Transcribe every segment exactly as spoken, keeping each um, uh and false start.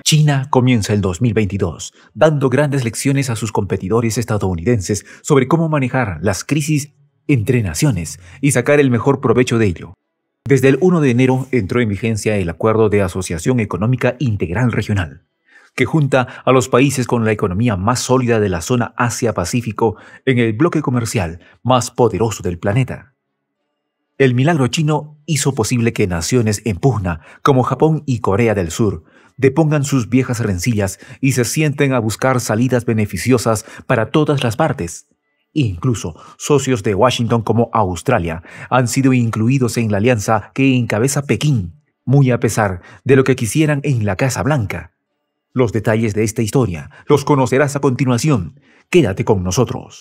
China comienza el dos mil veintidós, dando grandes lecciones a sus competidores estadounidenses sobre cómo manejar las crisis entre naciones y sacar el mejor provecho de ello. Desde el primero de enero entró en vigencia el Acuerdo de Asociación Económica Integral Regional, que junta a los países con la economía más sólida de la zona Asia-Pacífico en el bloque comercial más poderoso del planeta. El milagro chino hizo posible que naciones en pugna como Japón y Corea del Sur depongan sus viejas rencillas y se sienten a buscar salidas beneficiosas para todas las partes. Incluso socios de Washington como Australia han sido incluidos en la alianza que encabeza Pekín, muy a pesar de lo que quisieran en la Casa Blanca. Los detalles de esta historia los conocerás a continuación. Quédate con nosotros.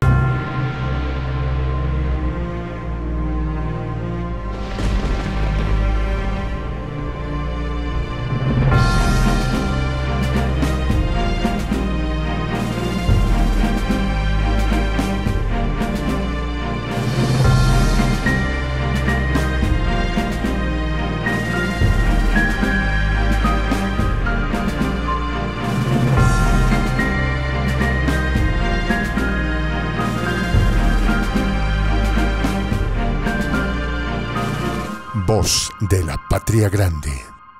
Voz de la Patria Grande.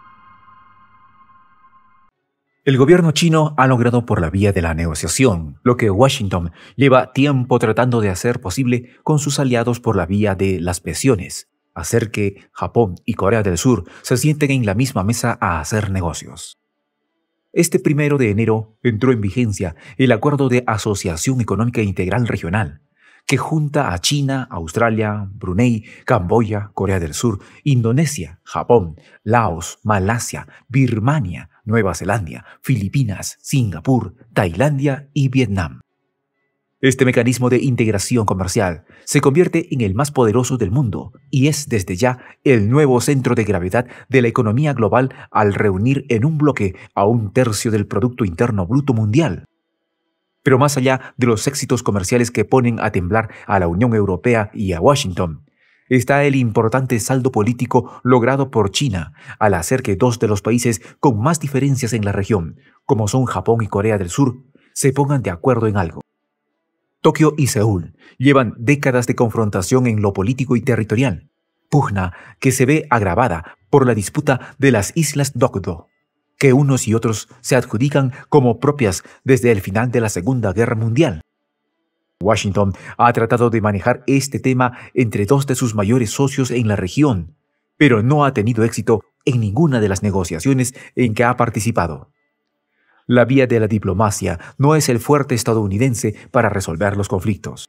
El gobierno chino ha logrado por la vía de la negociación lo que Washington lleva tiempo tratando de hacer posible con sus aliados por la vía de las presiones, hacer que Japón y Corea del Sur se sienten en la misma mesa a hacer negocios. Este primero de enero entró en vigencia el Acuerdo de Asociación Económica Integral Regional, que junta a China, Australia, Brunei, Camboya, Corea del Sur, Indonesia, Japón, Laos, Malasia, Birmania, Nueva Zelanda, Filipinas, Singapur, Tailandia y Vietnam. Este mecanismo de integración comercial se convierte en el más poderoso del mundo y es desde ya el nuevo centro de gravedad de la economía global al reunir en un bloque a un tercio del Producto Interno Bruto Mundial. Pero más allá de los éxitos comerciales que ponen a temblar a la Unión Europea y a Washington, está el importante saldo político logrado por China al hacer que dos de los países con más diferencias en la región, como son Japón y Corea del Sur, se pongan de acuerdo en algo. Tokio y Seúl llevan décadas de confrontación en lo político y territorial, pugna que se ve agravada por la disputa de las Islas Dokdo, que unos y otros se adjudican como propias desde el final de la Segunda Guerra Mundial. Washington ha tratado de manejar este tema entre dos de sus mayores socios en la región, pero no ha tenido éxito en ninguna de las negociaciones en que ha participado. La vía de la diplomacia no es el fuerte estadounidense para resolver los conflictos.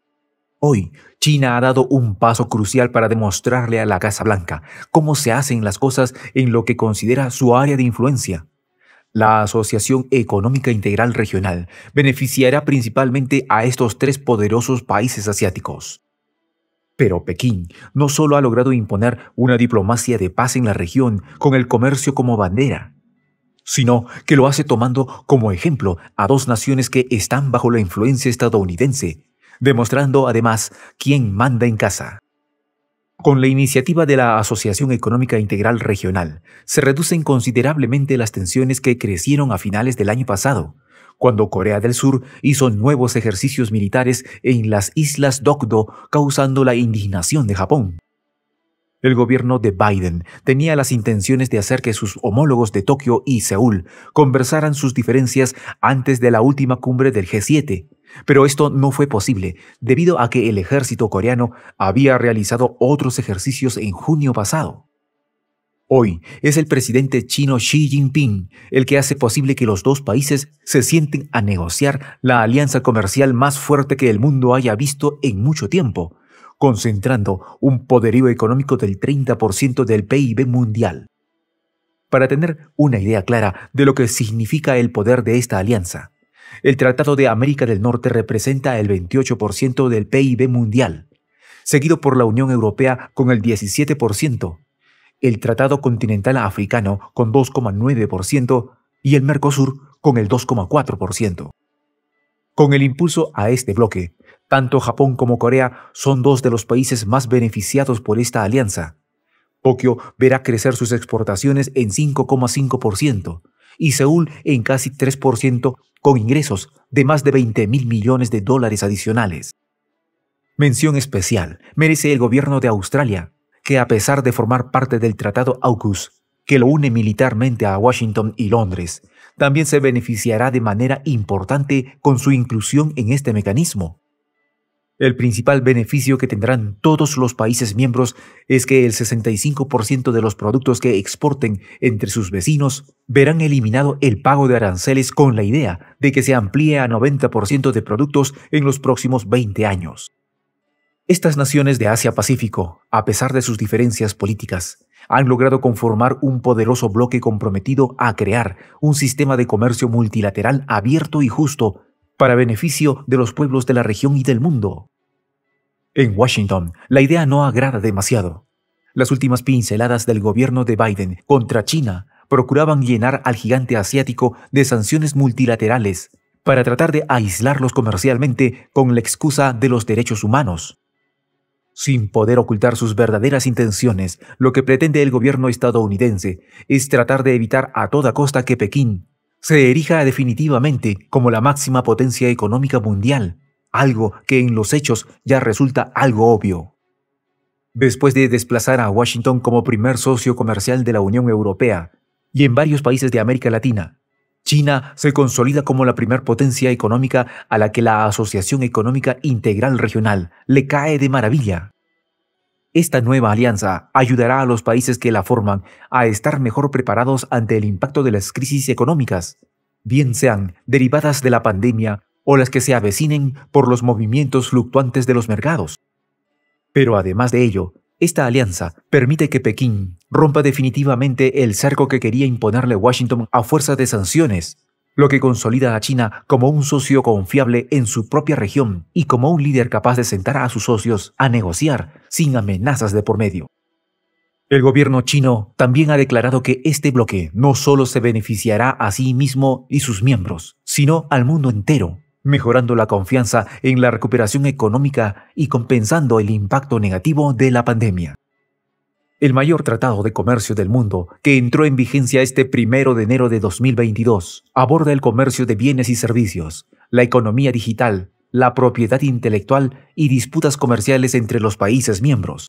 Hoy, China ha dado un paso crucial para demostrarle a la Casa Blanca cómo se hacen las cosas en lo que considera su área de influencia. La Asociación Económica Integral Regional beneficiará principalmente a estos tres poderosos países asiáticos. Pero Pekín no solo ha logrado imponer una diplomacia de paz en la región con el comercio como bandera, sino que lo hace tomando como ejemplo a dos naciones que están bajo la influencia estadounidense, demostrando además quién manda en casa. Con la iniciativa de la Asociación Económica Integral Regional, se reducen considerablemente las tensiones que crecieron a finales del año pasado, cuando Corea del Sur hizo nuevos ejercicios militares en las Islas Dokdo, causando la indignación de Japón. El gobierno de Biden tenía las intenciones de hacer que sus homólogos de Tokio y Seúl conversaran sus diferencias antes de la última cumbre del G siete, pero esto no fue posible debido a que el ejército coreano había realizado otros ejercicios en junio pasado. Hoy es el presidente chino Xi Jinping el que hace posible que los dos países se sienten a negociar la alianza comercial más fuerte que el mundo haya visto en mucho tiempo, concentrando un poderío económico del treinta por ciento del P I B mundial. Para tener una idea clara de lo que significa el poder de esta alianza, el Tratado de América del Norte representa el veintiocho por ciento del P I B mundial, seguido por la Unión Europea con el diecisiete por ciento, el Tratado Continental Africano con dos coma nueve por ciento y el Mercosur con el dos coma cuatro por ciento. Con el impulso a este bloque, tanto Japón como Corea son dos de los países más beneficiados por esta alianza. Tokio verá crecer sus exportaciones en cinco coma cinco por ciento, y Seúl en casi tres por ciento, con ingresos de más de veinte mil millones de dólares adicionales. Mención especial merece el gobierno de Australia, que a pesar de formar parte del Tratado AUKUS, que lo une militarmente a Washington y Londres, también se beneficiará de manera importante con su inclusión en este mecanismo. El principal beneficio que tendrán todos los países miembros es que el sesenta y cinco por ciento de los productos que exporten entre sus vecinos verán eliminado el pago de aranceles, con la idea de que se amplíe a noventa por ciento de productos en los próximos veinte años. Estas naciones de Asia-Pacífico, a pesar de sus diferencias políticas, han logrado conformar un poderoso bloque comprometido a crear un sistema de comercio multilateral abierto y justo para beneficio de los pueblos de la región y del mundo. En Washington, la idea no agrada demasiado. Las últimas pinceladas del gobierno de Biden contra China procuraban llenar al gigante asiático de sanciones multilaterales para tratar de aislarlos comercialmente con la excusa de los derechos humanos. Sin poder ocultar sus verdaderas intenciones, lo que pretende el gobierno estadounidense es tratar de evitar a toda costa que Pekín se erija definitivamente como la máxima potencia económica mundial, algo que en los hechos ya resulta algo obvio. Después de desplazar a Washington como primer socio comercial de la Unión Europea y en varios países de América Latina, China se consolida como la primer potencia económica a la que la Asociación Económica Integral Regional le cae de maravilla. Esta nueva alianza ayudará a los países que la forman a estar mejor preparados ante el impacto de las crisis económicas, bien sean derivadas de la pandemia o las que se avecinen por los movimientos fluctuantes de los mercados. Pero además de ello, esta alianza permite que Pekín rompa definitivamente el cerco que quería imponerle Washington a fuerza de sanciones, lo que consolida a China como un socio confiable en su propia región y como un líder capaz de sentar a sus socios a negociar sin amenazas de por medio. El gobierno chino también ha declarado que este bloque no solo se beneficiará a sí mismo y sus miembros, sino al mundo entero, mejorando la confianza en la recuperación económica y compensando el impacto negativo de la pandemia. El mayor tratado de comercio del mundo, que entró en vigencia este primero de enero de dos mil veintidós, aborda el comercio de bienes y servicios, la economía digital, la propiedad intelectual y disputas comerciales entre los países miembros.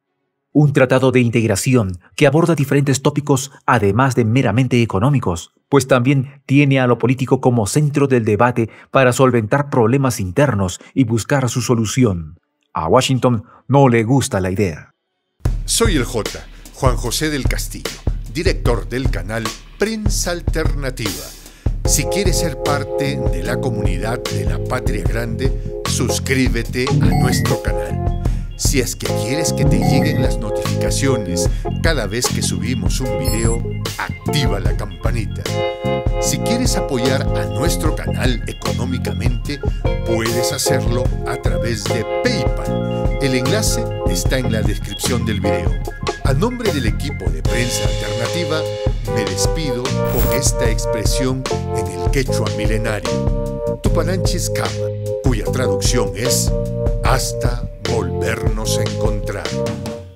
Un tratado de integración que aborda diferentes tópicos además de meramente económicos, pues también tiene a lo político como centro del debate para solventar problemas internos y buscar su solución. A Washington no le gusta la idea. Soy el J, Juan José del Castillo, director del canal Prensa Alternativa. Si quieres ser parte de la comunidad de la Patria Grande, suscríbete a nuestro canal. Si es que quieres que te lleguen las notificaciones cada vez que subimos un video, activa la campanita. Si quieres apoyar a nuestro canal económicamente, puedes hacerlo a través de PayPal. El enlace está en la descripción del video. A nombre del equipo de Prensa Alternativa, me despido con esta expresión en el quechua milenario, Tupananchis Kama, cuya traducción es hasta volvernos a encontrar.